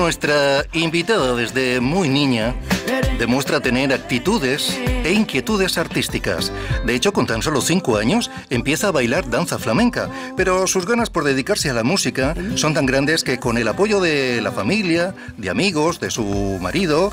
Nuestra invitada desde muy niña demuestra tener actitudes e inquietudes artísticas. De hecho, con tan solo 5 años empieza a bailar danza flamenca, pero sus ganas por dedicarse a la música son tan grandes que con el apoyo de la familia, de amigos, de su marido,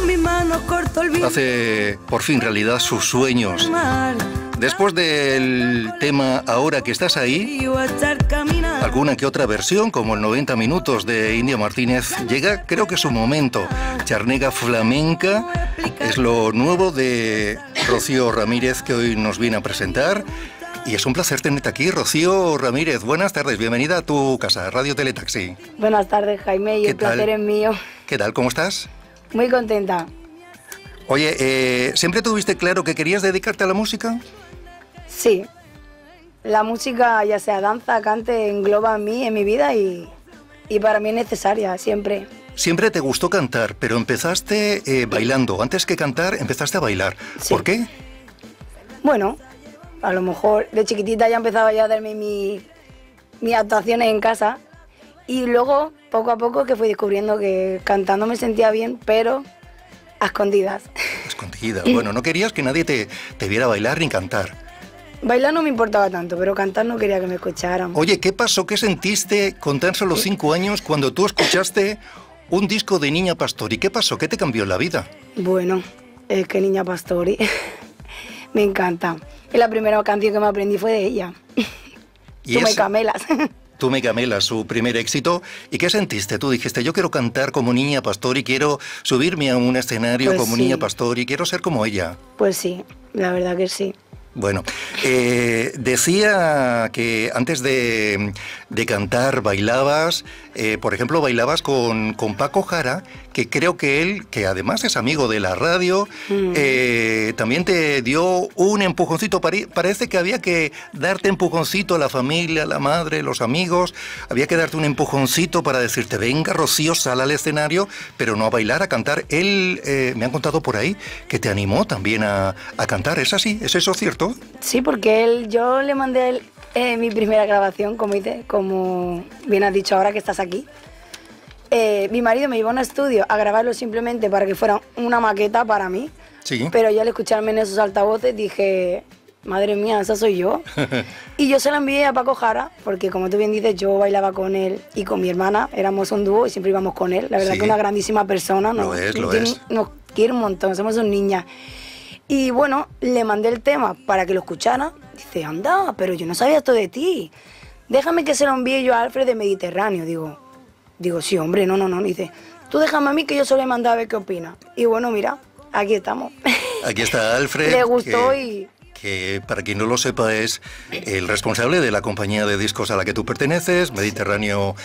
hace por fin realidad sus sueños. Después del tema Ahora que estás ahí, alguna que otra versión, como el 90 minutos de India Martínez, llega, creo que su momento. Charnega Flamenca es lo nuevo de Rocío Ramírez, que hoy nos viene a presentar. Y es un placer tenerte aquí, Rocío Ramírez. Buenas tardes, bienvenida a tu casa, Radio Teletaxi. Buenas tardes, Jaime, y el placer es mío. ¿Qué tal? ¿Cómo estás? Muy contenta. Oye, ¿siempre tuviste claro que querías dedicarte a la música? Sí. La música, ya sea danza, cante, engloba en mí, en mi vida y para mí es necesaria, siempre. Siempre te gustó cantar, pero empezaste bailando. Antes que cantar, empezaste a bailar. Sí. ¿Por qué? Bueno, a lo mejor de chiquitita ya empezaba ya a darme mis actuaciones en casa y luego, poco a poco, que fui descubriendo que cantando me sentía bien, pero a escondidas. Escondidas. Bueno, no querías que nadie te viera bailar ni cantar. Bailar no me importaba tanto, pero cantar no quería que me escucharan. Oye, ¿qué pasó? ¿Qué sentiste con tan solo 5 años cuando tú escuchaste un disco de Niña Pastori? ¿Qué pasó? ¿Qué te cambió la vida? Bueno, es que Niña Pastori me encanta. Y la primera canción que me aprendí fue de ella. Tú me camelas. Tú me camelas, su primer éxito. ¿Y qué sentiste? Tú dijiste, yo quiero cantar como Niña Pastori, quiero subirme a un escenario pues como sí. Niña Pastori, quiero ser como ella. Pues sí, la verdad que sí. Bueno, decía que antes de cantar bailabas, por ejemplo, bailabas con Paco Jara, que creo que él, que además es amigo de la radio, también te dio un empujoncito. Parece que había que darte empujoncito a la familia, a la madre, los amigos, había que darte un empujoncito para decirte, venga, Rocío, sal al escenario, pero no a bailar, a cantar. Él, me han contado por ahí, que te animó también a cantar. ¿Es así? ¿Es eso cierto? Sí, porque yo le mandé a él mi primera grabación, como bien has dicho ahora que estás aquí. Mi marido me llevó a un estudio a grabarlo simplemente para que fuera una maqueta para mí. Sí. Pero yo al escucharme en esos altavoces dije, madre mía, esa soy yo. Y yo se la envié a Paco Jara, porque como tú bien dices, yo bailaba con él y con mi hermana, éramos un dúo y siempre íbamos con él. La verdad que una grandísima persona. Lo es. Nos quiere un montón, somos sus niñas. Y bueno, le mandé el tema para que lo escuchara. Dice, anda, pero yo no sabía esto de ti. Déjame que se lo envíe yo a Alfred de Mediterráneo. Digo, sí, hombre, no. Dice, tú déjame a mí que yo se lo he mandado a ver qué opina. Y bueno, mira, aquí estamos. Aquí está Alfred. Le gustó que para quien no lo sepa es el responsable de la compañía de discos a la que tú perteneces, Mediterráneo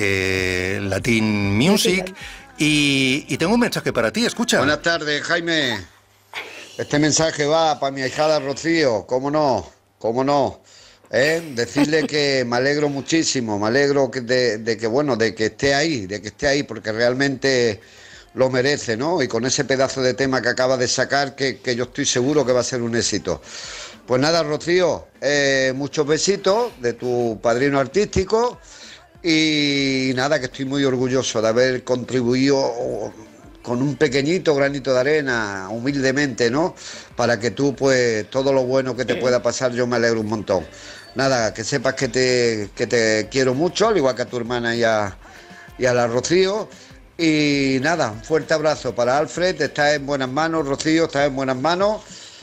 Latin Music. Y tengo un mensaje para ti, escucha. Buenas tardes, Jaime. Este mensaje va para mi ahijada Rocío, cómo no. Decirle que me alegro muchísimo, me alegro de que esté ahí, porque realmente lo merece, ¿no? Y con ese pedazo de tema que acaba de sacar, que yo estoy seguro que va a ser un éxito. Pues nada, Rocío, muchos besitos de tu padrino artístico y nada, que estoy muy orgulloso de haber contribuido con un pequeñito granito de arena, humildemente, ¿no? Para que tú, pues, todo lo bueno que te pueda pasar, yo me alegro un montón. Nada, que sepas que te quiero mucho, al igual que a tu hermana y a la Rocío. Y nada, un fuerte abrazo para Alfred, estás en buenas manos, Rocío, estás en buenas manos.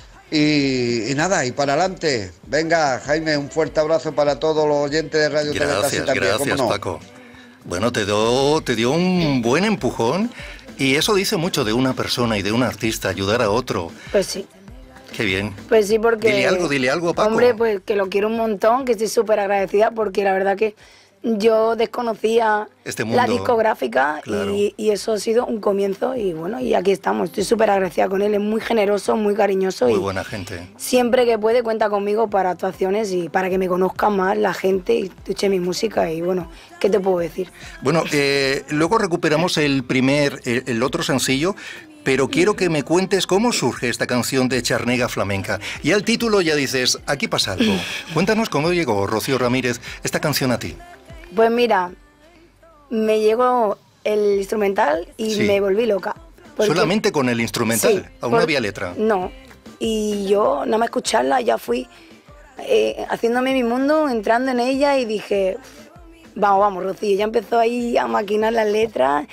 Y nada, y para adelante. Venga, Jaime, un fuerte abrazo para todos los oyentes de Radio Teletaxi también. Gracias, no? Paco. Bueno, te dio un buen empujón. Y eso dice mucho de una persona y de un artista, ayudar a otro. Pues sí. Qué bien. Pues sí, porque... Dile algo a Paco. Hombre, pues que lo quiero un montón, que estoy súper agradecida, porque la verdad que yo desconocía la discográfica, claro. y eso ha sido un comienzo y bueno, y aquí estamos. Estoy súper agradecida con él, es muy generoso, muy cariñoso. Muy buena gente. Siempre que puede cuenta conmigo para actuaciones y para que me conozca más la gente y escuche mi música y bueno, ¿qué te puedo decir? Bueno, luego recuperamos el otro sencillo, pero quiero que me cuentes cómo surge esta canción de Charnega Flamenca. Y al título ya dices, aquí pasa algo. Cuéntanos cómo llegó, Rocío Ramírez, esta canción a ti. Pues mira, me llegó el instrumental y Sí. me volví loca. Porque- Solamente con el instrumental, Sí, aún no había letra. No. Y yo, nada más escucharla, ya fui haciéndome mi mundo, entrando en ella y dije, vamos, Rocío. Ya empezó ahí a maquinar las letras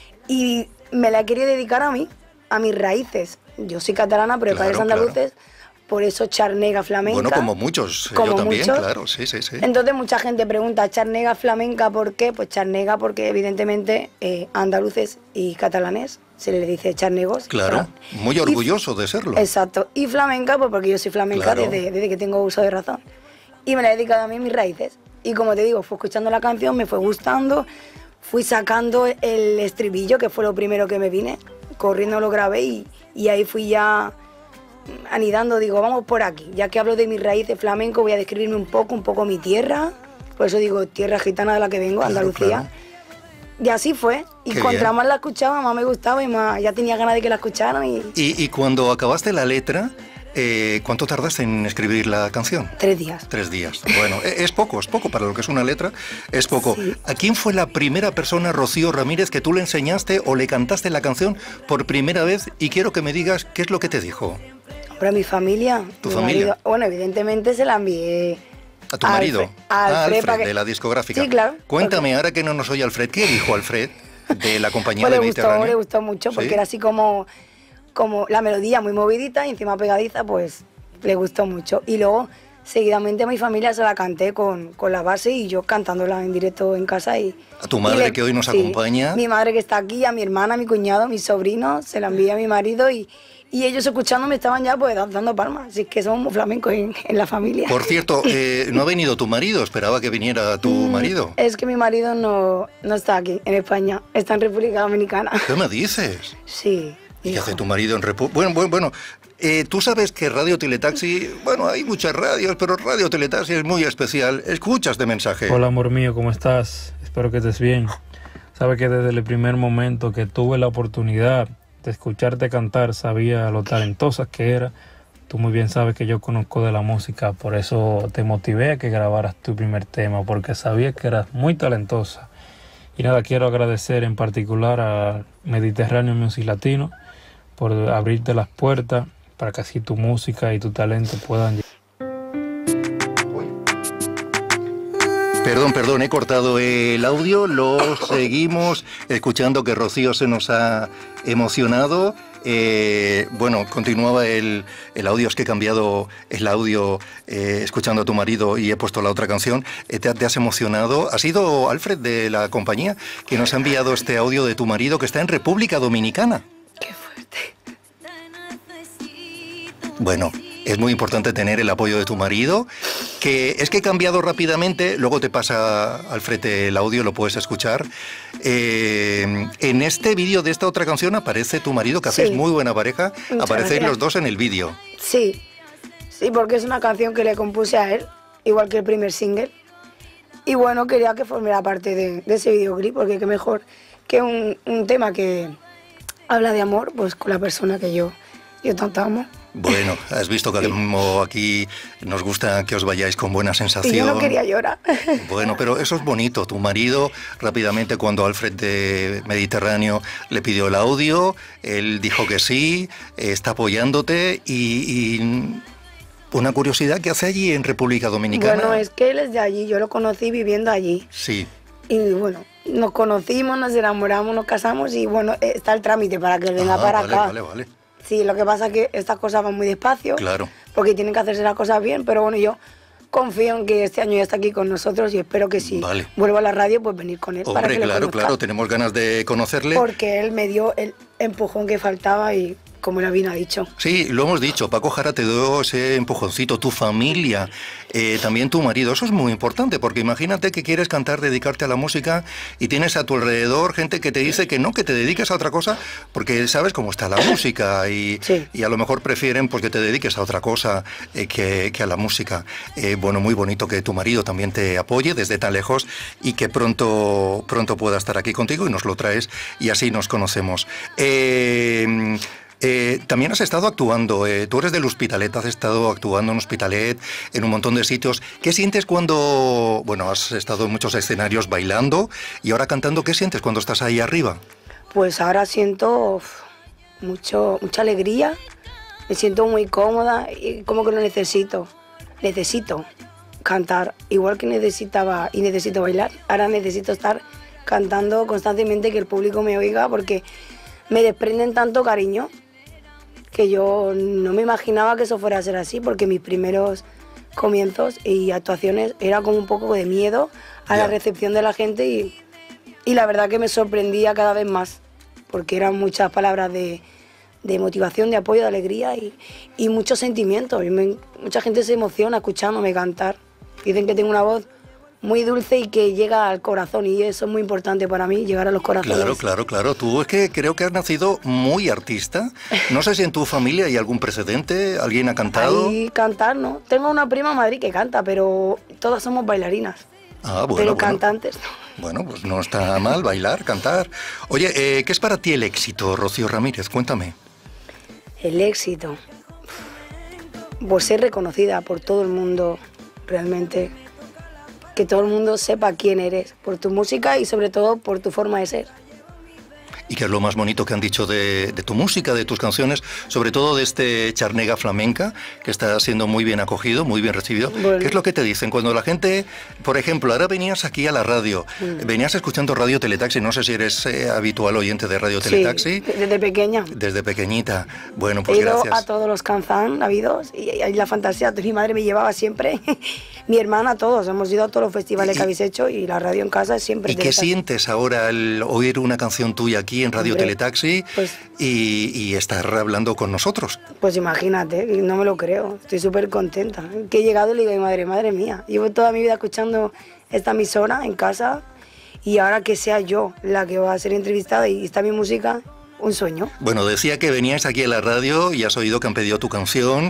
y me la quería dedicar a mí, a mis raíces. Yo soy catalana, pero de Claro, padres andaluces, por eso charnega flamenca. Bueno, como muchos, Como yo también, muchos. claro, sí, sí, sí. Entonces mucha gente pregunta, ¿charnega flamenca por qué? Pues charnega porque evidentemente andaluces y catalanes se les dice charnegos. Claro, ¿verdad? muy Y- orgulloso de serlo. Exacto. Y flamenca, pues porque yo soy flamenca Claro. desde que tengo uso de razón. Y me la he dedicado a mí, mis raíces. Y como te digo, fui escuchando la canción, me fue gustando, fui sacando el estribillo, que fue lo primero que me vine, corriendo lo grabé y ahí fui ya anidando, digo, vamos por aquí. Ya que hablo de mis raíces flamenco, voy a describirme un poco mi tierra. Por eso digo, tierra gitana de la que vengo, Claro, Andalucía. claro. Y así fue. Y Qué contra bien. más la escuchaba, más me gustaba y más ya tenía ganas de que la escucharan y Y cuando acabaste la letra, ¿cuánto tardaste en escribir la canción? 3 días. 3 días. Bueno, es poco para lo que es una letra, es poco. Sí. ¿A quién fue la primera persona, Rocío Ramírez, que tú le enseñaste o le cantaste la canción por primera vez? Y quiero que me digas qué es lo que te dijo. Para mi familia. ¿Tu mi familia? marido. Bueno, evidentemente se la envié. ¿A tu marido? A Alfred, para que- de la discográfica. Sí, claro. Cuéntame, ahora que no nos oye Alfred, ¿qué dijo Alfred de la compañía Pues de le Mediterráneo? gustó mucho, porque ¿Sí? era así como la melodía muy movidita y encima pegadiza, pues le gustó mucho. Y luego, seguidamente a mi familia se la canté con la base y yo cantándola en directo en casa. A tu madre, que hoy nos acompaña. Mi madre que está aquí, a mi hermana, a mi cuñado, a mis sobrinos, se la envié a mi marido y ellos escuchándome estaban ya pues dando palmas. Así que somos muy flamencos en la familia. Por cierto, no ha venido tu marido, esperaba que viniera tu marido. Es que mi marido no está aquí, en España, está en República Dominicana. ¿Qué me dices? Sí. ¿Y qué hijo. hace tu marido en República? Bueno, tú sabes que Radio Teletaxi, bueno, hay muchas radios, pero Radio Teletaxi es muy especial. Escuchas de mensaje. Hola amor mío, ¿cómo estás? Espero que estés bien. Sabes que desde el primer momento que tuve la oportunidad de escucharte cantar, sabía lo talentosa que era. Tú muy bien sabes que yo conozco de la música, por eso te motivé a que grabaras tu primer tema, porque sabía que eras muy talentosa. Y nada, quiero agradecer en particular a Mediterráneo Music Latino por abrirte las puertas para que así tu música y tu talento puedan llegar. Perdón, he cortado el audio, lo seguimos escuchando que Rocío se nos ha emocionado. Bueno, continuaba el audio, es que he cambiado el audio escuchando a tu marido y he puesto la otra canción. Te has emocionado. Ha sido Alfred de la compañía que nos ha enviado este audio de tu marido que está en República Dominicana. Qué fuerte. Bueno, es muy importante tener el apoyo de tu marido, que es que he cambiado rápidamente, luego te pasa, Alfred, el audio, lo puedes escuchar. En este vídeo de esta otra canción aparece tu marido, que hacéis Sí. muy buena pareja, Muchas aparecéis gracias. los dos en el vídeo. Sí, porque es una canción que le compuse a él, igual que el primer single. Y bueno, quería que formara parte de ese videoclip, porque qué mejor que un tema que habla de amor, pues con la persona que yo tanto amo. Bueno, has visto que como aquí nos gusta que os vayáis con buena sensación. Y yo no quería llorar. Bueno, pero eso es bonito. Tu marido, rápidamente, cuando Alfred de Mediterráneo le pidió el audio, él dijo que sí, está apoyándote y una curiosidad, ¿qué hace allí en República Dominicana? Bueno, es que él es de allí, yo lo conocí viviendo allí. Sí. Y bueno, nos conocimos, nos enamoramos, nos casamos y bueno, está el trámite para que él venga para vale, acá. Vale. Sí, lo que pasa es que estas cosas van muy despacio. Claro. Porque tienen que hacerse las cosas bien, pero bueno, yo confío en que este año ya está aquí con nosotros y espero que si Vale. vuelvo a la radio, pues venir con él para Hombre, que le claro, conozca. tenemos ganas de conocerle. Porque él me dio el empujón que faltaba y como él bien ha dicho. Sí, lo hemos dicho, Paco Jara te dio ese empujoncito, tu familia, también tu marido, eso es muy importante, porque imagínate que quieres cantar, dedicarte a la música y tienes a tu alrededor gente que te dice que no, que te dediques a otra cosa, porque sabes cómo está la música y, Sí. y a lo mejor prefieren pues, que te dediques a otra cosa que a la música. Bueno, muy bonito que tu marido también te apoye desde tan lejos y que pronto pueda estar aquí contigo y nos lo traes y así nos conocemos. También has estado actuando, tú eres del Hospitalet, has estado actuando en Hospitalet, en un montón de sitios. ¿Qué sientes cuando, bueno, has estado en muchos escenarios bailando y ahora cantando? ¿Qué sientes cuando estás ahí arriba? Pues ahora siento mucha alegría, me siento muy cómoda y como que lo necesito. Necesito cantar, igual que necesitaba y necesito bailar. Ahora necesito estar cantando constantemente, que el público me oiga, porque me desprenden tanto cariño que yo no me imaginaba que eso fuera a ser así, porque mis primeros comienzos y actuaciones era como un poco de miedo a la recepción de la gente y la verdad que me sorprendía cada vez más, porque eran muchas palabras de motivación, de apoyo, de alegría y muchos sentimientos. Mucha gente se emociona escuchándome cantar. Dicen que tengo una voz muy dulce y que llega al corazón, y eso es muy importante para mí, llegar a los corazones. Claro. Tú es que creo que has nacido muy artista. No sé si en tu familia hay algún precedente, alguien ha cantado. Ahí cantar, ¿no? Tengo una prima en Madrid que canta, pero todas somos bailarinas. Pero cantantes no. Bueno, pues no está mal bailar, cantar. Oye, ¿qué es para ti el éxito, Rocío Ramírez? Cuéntame. El éxito. Pues ser reconocida por todo el mundo, realmente. Que todo el mundo sepa quién eres, por tu música y sobre todo por tu forma de ser. Y que es lo más bonito que han dicho de tu música, de tus canciones, sobre todo de este Charnega Flamenca, que está siendo muy bien acogido, muy bien recibido. Bueno. ¿Qué es lo que te dicen? Cuando la gente, por ejemplo, ahora venías aquí a la radio, venías escuchando Radio Teletaxi, no sé si eres habitual oyente de Radio Teletaxi. Sí, desde pequeña. Desde pequeñita. Bueno, pues he ido gracias. A todos los canzán habidos, y la fantasía, mi madre me llevaba siempre, mi hermana, todos, hemos ido a todos los festivales que habéis hecho, y la radio en casa siempre. ¿Y qué sientes ahora al oír una canción tuya aquí en Radio Teletaxi y estar hablando con nosotros? Pues imagínate, no me lo creo, estoy súper contenta. Que he llegado y le digo, madre mía, llevo toda mi vida escuchando esta emisora en casa y ahora que sea yo la que va a ser entrevistada y está mi música, un sueño. Bueno, decía que venías aquí a la radio y has oído que han pedido tu canción.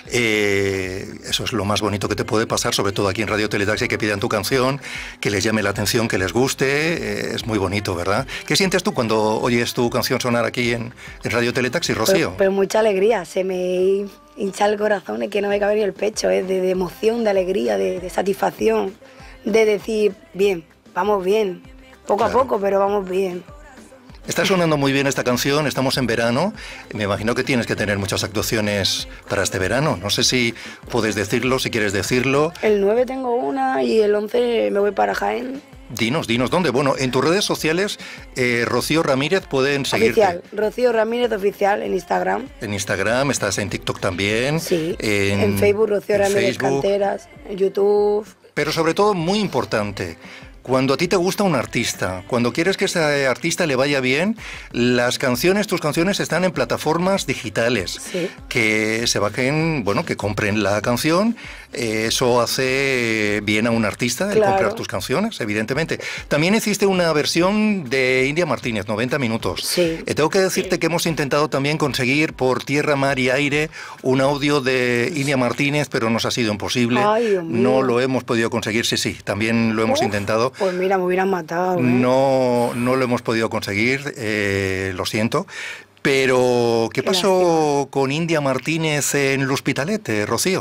Eso es lo más bonito que te puede pasar, sobre todo aquí en Radio Teletaxi, que pidan tu canción, que les llame la atención, que les guste. Es muy bonito, ¿verdad? ¿Qué sientes tú cuando oyes tu canción sonar aquí en Radio Teletaxi, Rocío? Pues mucha alegría, se me hincha el corazón, es que no me cabe ni el pecho, es de emoción, de alegría, de satisfacción, de decir, bien, vamos bien, poco a poco, pero vamos bien. Está sonando muy bien esta canción, estamos en verano, me imagino que tienes que tener muchas actuaciones para este verano, no sé si puedes decirlo, si quieres decirlo. El 9 tengo una y el 11 me voy para Jaén. Dinos, ¿dónde? Bueno, en tus redes sociales, Rocío Ramírez, pueden seguirte. Oficial, Rocío Ramírez Oficial en Instagram. En Instagram, estás en TikTok también. Sí, en Facebook, Rocío Ramírez Canteras, en YouTube. Pero sobre todo, muy importante, cuando a ti te gusta un artista, cuando quieres que ese artista le vaya bien, tus canciones están en plataformas digitales. Sí. Que se bajen, bueno, que compren la canción. Eso hace bien a un artista, el comprar tus canciones, evidentemente. También existe una versión de India Martínez, 90 minutos. Sí. Tengo que decirte que hemos intentado también conseguir por tierra, mar y aire un audio de India Martínez, pero nos ha sido imposible. Ay, Dios mío. No lo hemos podido conseguir, sí, también lo hemos intentado. Pues mira, me hubieran matado. No lo hemos podido conseguir, lo siento. Pero, ¿qué pasó con India Martínez en el Hospitalet, Rocío?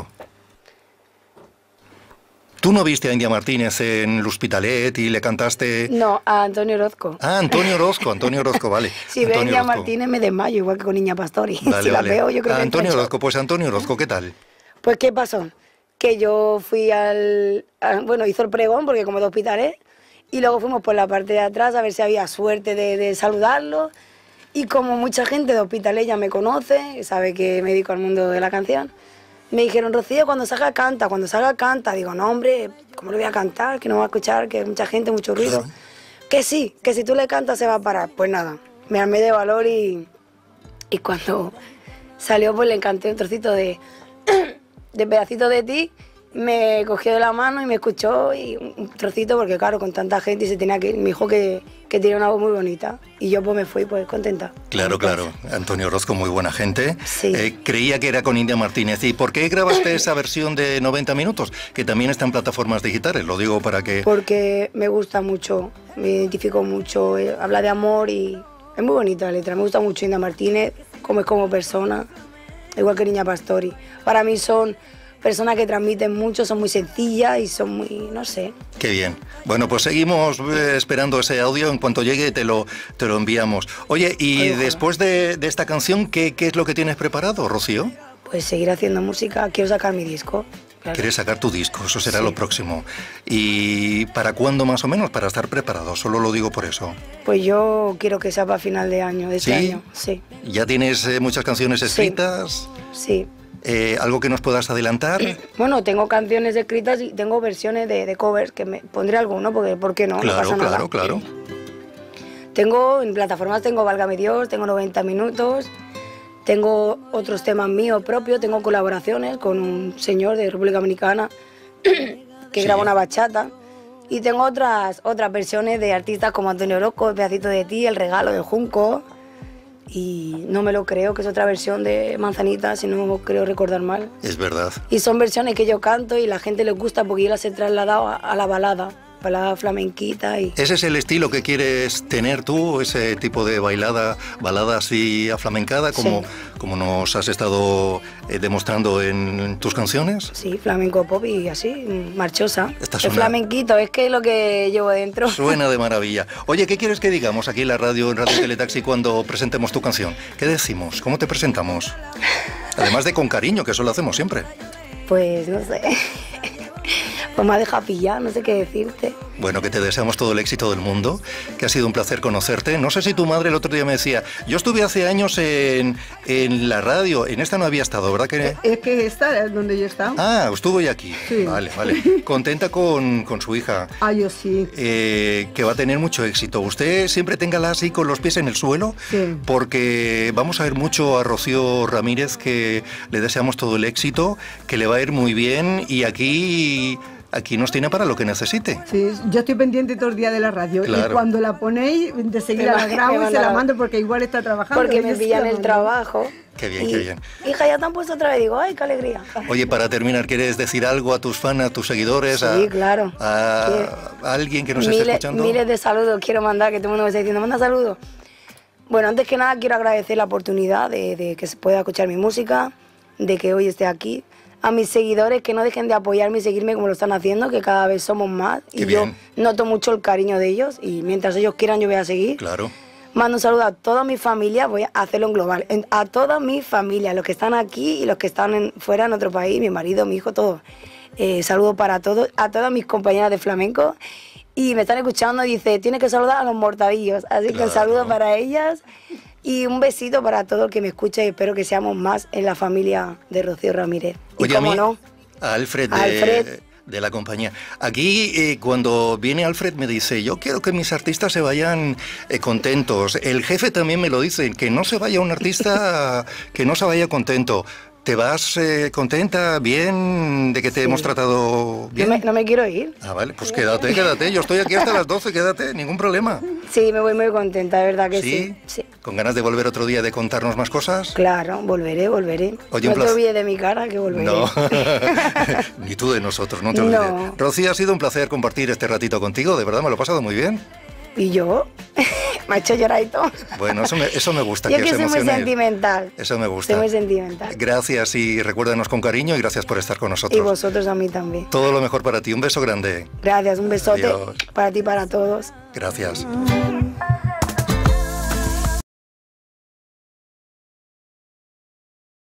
¿Tú no viste a India Martínez en el Hospitalet y le cantaste...? No, a Antonio Orozco. Ah, Antonio Orozco, vale. Si ve a India Martínez me desmayo, igual que con Niña Pastori. Vale, la veo, yo creo que Antonio Orozco, pues Antonio Orozco, ¿qué tal? Pues, ¿qué pasó? Que yo fui bueno, hizo el pregón, porque como de Hospitalet, y luego fuimos por la parte de atrás a ver si había suerte de saludarlo. Y como mucha gente de Hospitalet ya me conoce, sabe que me dedico al mundo de la canción, me dijeron, Rocío, cuando salga canta. Digo, no, hombre, ¿cómo le voy a cantar? Que no va a escuchar, que hay mucha gente, mucho ruido. Claro. Que sí, que si tú le cantas se va a parar. Pues nada, me armé de valor y cuando salió pues le canté un trocito de pedacito de ti, me cogió de la mano y me escuchó y un trocito, porque claro, con tanta gente y se tenía que ir, me dijo que tenía una voz muy bonita y yo pues me fui pues contenta. Claro, Antonio Orozco, muy buena gente. Sí. Creía que era con India Martínez. ¿Y por qué grabaste esa versión de 90 minutos? Que también está en plataformas digitales, lo digo para que... Porque me gusta mucho, me identifico mucho, habla de amor y es muy bonita la letra, me gusta mucho India Martínez, cómo es como persona, igual que Niña Pastori. Para mí son personas que transmiten mucho, son muy sencillas y son muy, no sé. Qué bien. Bueno, pues seguimos esperando ese audio. En cuanto llegue te lo enviamos. Oye, y después de esta canción, ¿qué es lo que tienes preparado, Rocío? Pues seguir haciendo música, quiero sacar mi disco. Claro. ¿Quieres sacar tu disco? Eso será lo próximo. ¿Y para cuándo más o menos? Para estar preparado, solo lo digo por eso. Pues yo quiero que sea para final de año, de este año. Sí. ¿Ya tienes muchas canciones escritas? Sí. ¿Algo que nos puedas adelantar? Bueno, tengo canciones escritas y tengo versiones de covers, que me pondré alguno, porque ¿por qué no? Claro, no pasa nada. claro. Tengo, en plataformas tengo Válgame Dios, tengo 90 minutos, tengo otros temas míos propios, tengo colaboraciones con un señor de República Dominicana que graba una bachata, y tengo otras versiones de artistas como Antonio Orozco, El Pedacito de Ti, El Regalo de Junco, y No me lo creo, que es otra versión de Manzanita, si no creo recordar mal. Es verdad. Y son versiones que yo canto y la gente les gusta porque yo las he trasladado a la balada flamenquita. ¿Ese es el estilo que quieres tener tú, ese tipo de balada así aflamencada, como nos has estado demostrando en tus canciones? Sí, flamenco pop y así, marchosa. El flamenquito, es que es lo que llevo dentro. Suena de maravilla. Oye, ¿qué quieres que digamos aquí en la radio, en Radio Teletaxi, cuando presentemos tu canción? ¿Qué decimos? ¿Cómo te presentamos? Además de con cariño, que eso lo hacemos siempre. Pues no sé. Pues me ha dejado pillar, no sé qué decirte. Bueno, que te deseamos todo el éxito del mundo, que ha sido un placer conocerte. No sé si tu madre el otro día me decía, yo estuve hace años en la radio, en esta no había estado, ¿verdad? Es que esta es donde yo he estado. Ah, estuvo ya aquí. Sí. Vale. Contenta con su hija. Ah, yo sí. Que va a tener mucho éxito. Usted siempre téngala así con los pies en el suelo, sí, porque vamos a ver mucho a Rocío Ramírez, que le deseamos todo el éxito, que le va a ir muy bien, y aquí nos tiene para lo que necesite. Sí, yo estoy pendiente todo el día de la radio. Claro. Y cuando la ponéis, de seguida la grabo y se la mando porque igual está trabajando. Porque me pillan el trabajo. Qué bien, qué bien. Hija, ya te han puesto otra vez. Digo, ay, qué alegría. Oye, para terminar, ¿quieres decir algo a tus fans, a tus seguidores? Sí, claro. A alguien que nos esté escuchando. Miles de saludos quiero mandar, que todo el mundo me está diciendo, manda saludos. Bueno, antes que nada quiero agradecer la oportunidad de que se pueda escuchar mi música, de que hoy esté aquí. A mis seguidores, que no dejen de apoyarme y seguirme como lo están haciendo, que cada vez somos más. Qué y bien. Yo noto mucho el cariño de ellos, y mientras ellos quieran yo voy a seguir. Claro. Mando un saludo a toda mi familia, voy a hacerlo en global, a toda mi familia, los que están aquí y los que están fuera en otro país, mi marido, mi hijo, todo. Saludo para todos, a todas mis compañeras de flamenco, y me están escuchando y dice, tienes que saludar a los mortadillos, así que un saludo para ellas. Y un besito para todo el que me escucha, y espero que seamos más en la familia de Rocío Ramírez. Oye, y cómo no, a Alfred, Alfred. De la compañía. Aquí, cuando viene Alfred, me dice, yo quiero que mis artistas se vayan contentos. El jefe también me lo dice, que no se vaya un artista que no se vaya contento. ¿Te vas contenta, bien, de que te hemos tratado bien? No me quiero ir. Ah, vale, pues quédate. Yo estoy aquí hasta las 12, quédate, ningún problema. Sí, me voy muy contenta, de verdad que sí. ¿Con ganas de volver otro día de contarnos más cosas? Claro, volveré. Oye, no te olvides de mi cara, que volveré. No, ni tú de nosotros, no te olvides. Rocío, ha sido un placer compartir este ratito contigo, de verdad me lo he pasado muy bien. ¿Y yo? Me ha hecho llorar y todo. Bueno, eso me gusta. Yo que soy muy sentimental. Eso me gusta. Soy muy sentimental. Gracias, y recuérdanos con cariño, y gracias por estar con nosotros. Y vosotros a mí también. Todo lo mejor para ti, un beso grande. Gracias, un besote. Adiós. Para ti y para todos. Gracias.